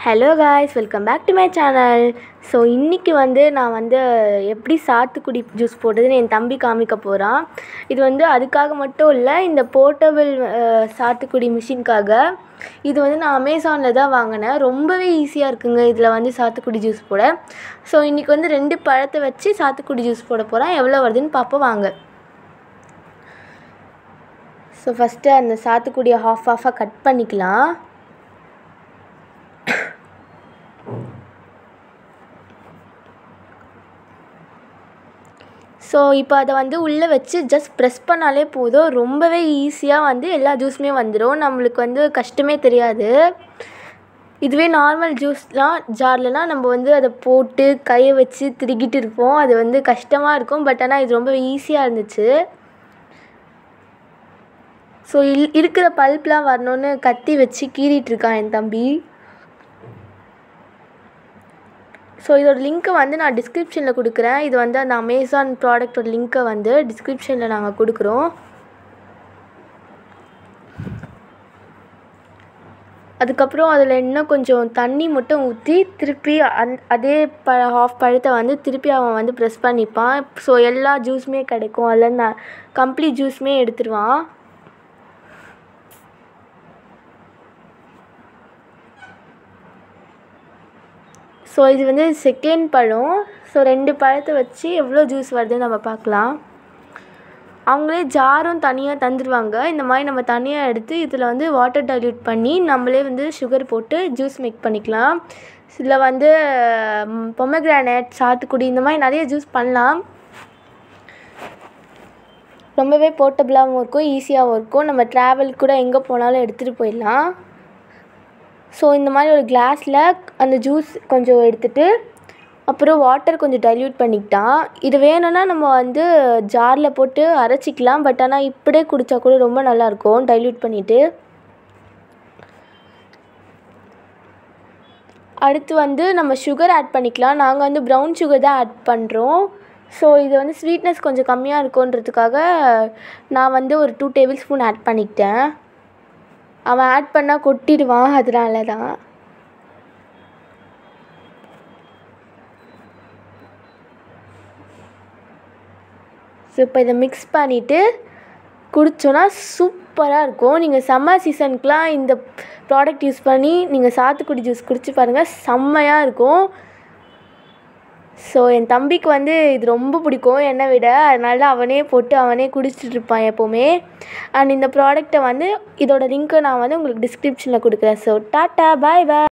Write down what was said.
Hello guys, welcome back to my channel. So இன்றைக்கி நான் எப்படி சாத்துக்குடி ஜூஸ் போடுறதுன்னு என் தம்பி காமிக்க போகிறான். இது அதுக்காக மட்டும் இல்லை, இந்த போர்ட்டபிள் சாத்துக்குடி மிஷினுக்காக. இது நான் அமேசானில் தான் வாங்கினேன். ரொம்பவே ஈஸியாக இருக்குங்க இதில் சாத்துக்குடி ஜூஸ் போட. ஸோ இன்றைக்கி 2 பழத்தை வச்சு சாத்துக்குடி ஜூஸ் போட போகிறேன். எவ்வளோ வருதுன்னு பார்ப்போம் வாங்க. ஸோ ஃபஸ்ட்டு அந்த சாத்துக்குடியை ஹாஃபாக கட் பண்ணிக்கலாம். ஸோ இப்போ அதை உள்ளே வச்சு ஜஸ்ட் ப்ரெஸ் பண்ணாலே போதும். ரொம்பவே ஈஸியாக எல்லா ஜூஸுமே வந்துடும். நம்மளுக்கு கஷ்டமே தெரியாது. இதுவே நார்மல் ஜூஸ்லாம் ஜார்லலாம் நம்ம அதை போட்டு கையை வச்சு திருகிட்டு இருப்போம். அது கஷ்டமாக இருக்கும். பட் ஆனால் இது ரொம்ப ஈஸியாக இருந்துச்சு. ஸோ இருக்கிற பல்ப்லாம் வரணுன்னு கத்தி வச்சு கீறிட்டுருக்கான் என் தம்பி. ஸோ இதோட லிங்க்கை நான் டிஸ்கிரிப்ஷனில் கொடுக்குறேன். இது அந்த அமேசான் ப்ராடக்டோட லிங்க்கை டிஸ்கிரிப்ஷனில் நாங்கள் கொடுக்குறோம். அதுக்கப்புறம் அதில் இன்னும் கொஞ்சம் தண்ணி மட்டும் ஊற்றி திருப்பி அதே ஹாஃப் பழத்தை திருப்பி அவன் ப்ரெஸ் பண்ணிப்பான். ஸோ எல்லா ஜூஸுமே கிடைக்கும். அதில் கம்ப்ளீட் ஜூஸுமே எடுத்துருவான். ஸோ இது செகண்ட் பழம். ஸோ 2 பழத்தை வச்சு எவ்வளோ ஜூஸ் வருதுன்னு நம்ம பார்க்கலாம். அவங்களே ஜாரும் தனியாக தந்துடுவாங்க. இந்த மாதிரி நம்ம தனியாக எடுத்து இதில் வாட்டர் டைல்யூட் பண்ணி நம்மளே சுகர் போட்டு ஜூஸ் மேக் பண்ணிக்கலாம். இதில் பொமக்ரானேட், சாத்துக்குடி இந்த மாதிரி நிறைய ஜூஸ் பண்ணலாம். ரொம்பவே போர்ட்டபுளாகவும் இருக்கும், ஈஸியாகவும் இருக்கும். நம்ம ட்ராவல் கூட எங்கே போனாலும் எடுத்துகிட்டு போயிடலாம். ஸோ இந்த மாதிரி ஒரு கிளாஸில் அந்த ஜூஸ் கொஞ்சம் எடுத்துகிட்டு அப்புறம் வாட்டர் கொஞ்சம் டைல்யூட் பண்ணிக்கிட்டான். இது வேணும்னா நம்ம ஜாரில் போட்டு அரைச்சிக்கலாம். பட் ஆனால் இப்படியே குடித்தா கூட ரொம்ப நல்லாயிருக்கும் டைல்யூட் பண்ணிவிட்டு. அடுத்து நம்ம சுகர் ஆட் பண்ணிக்கலாம். நாங்கள் ப்ரௌன் சுகர் தான் ஆட் பண்ணுறோம். ஸோ இது ஸ்வீட்னஸ் கொஞ்சம் கம்மியாக இருக்குன்றதுக்காக நான் ஒரு 2 டேபிள் ஸ்பூன் ஆட் பண்ணிக்கிட்டேன். அவன் ஆட் பண்ணால் கொட்டிடுவான், அதனால தான். ஸோ இப்போ இதை மிக்ஸ் பண்ணிவிட்டு குடித்தோன்னா சூப்பராக இருக்கும். நீங்கள் சம்மர் சீசனுக்குலாம் இந்த ப்ராடக்ட் யூஸ் பண்ணி நீங்கள் சாத்துக்குடி ஜூஸ் குடிச்சு பாருங்கள், செம்மையாக இருக்கும். ஸோ என் தம்பிக்கு இது ரொம்ப பிடிக்கும் என்னை விட. அதனால தான் அவனே போட்டு அவனே குடிச்சிட்டு இருப்பான் எப்போவுமே. அண்ட் இந்த ப்ராடக்ட்டை இதோட லிங்க்கை நான் உங்களுக்கு டிஸ்கிரிப்ஷனில் கொடுக்குறேன். ஸோ டாட்டா, பாய் பாய்.